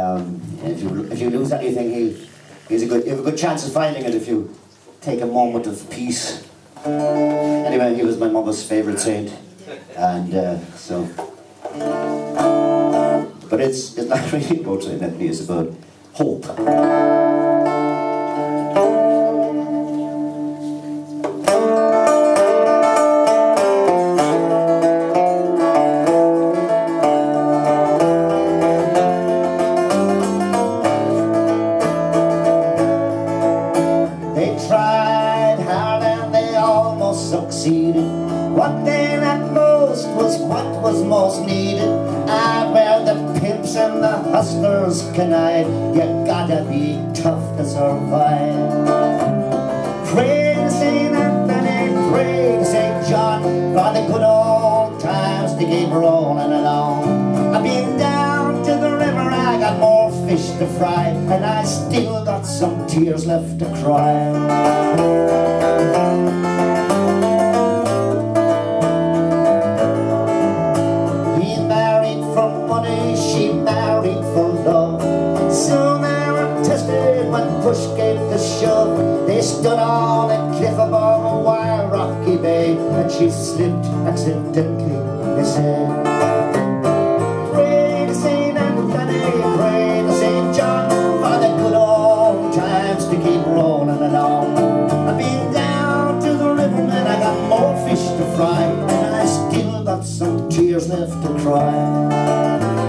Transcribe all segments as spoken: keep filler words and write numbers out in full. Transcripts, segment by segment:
Um, and if you if you lose anything, he he's a good you have a good chance of finding it if you take a moment of peace. Anyway, he was my mother's favourite saint, and uh, so. But it's it's not really about Saint Anthony. It's about hope. What they lacked most was what was most needed. Ah, where the pimps and the hustlers connive, you gotta be tough to survive. Pray to Saint Anthony, pray to Saint John, for the good old times to keep rolling along. I've been down to the river, I got more fish to fry, and I still got some tears left to cry. Push came to shove, they stood on a cliff above a wild rocky bay, and she slipped accidentally, they said. Pray to Saint Anthony, pray to Saint John, for the good old times to keep rolling along. I've been down to the river and I got more fish to fry, and I still got some tears left to cry.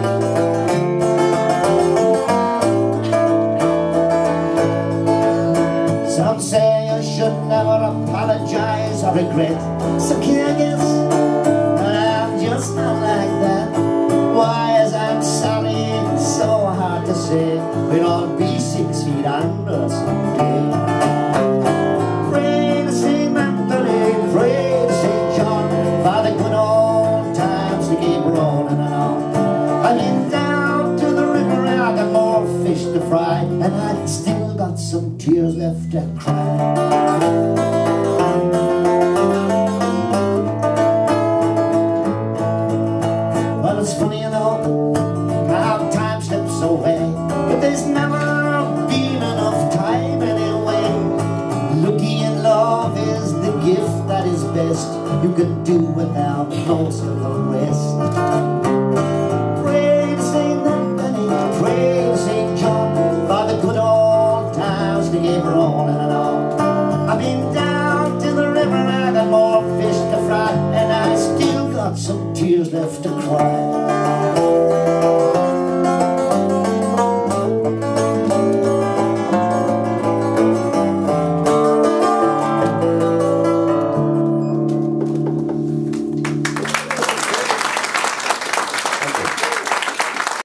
Some say you should never apologize or regret. So can I guess I'm just not like that? Why is I'm sorry so hard to say? We'll all be six feet under someday. Pray to Saint Anthony, pray to Saint John, for the good old times to keep rolling along. I've been down to the river and I got more fish to fry, and I still got some tears left to cry. Well, it's funny, you know, how time slips away, but there's never been enough time anyway. Lucky in love is the gift that is best. You can do without most of the rest.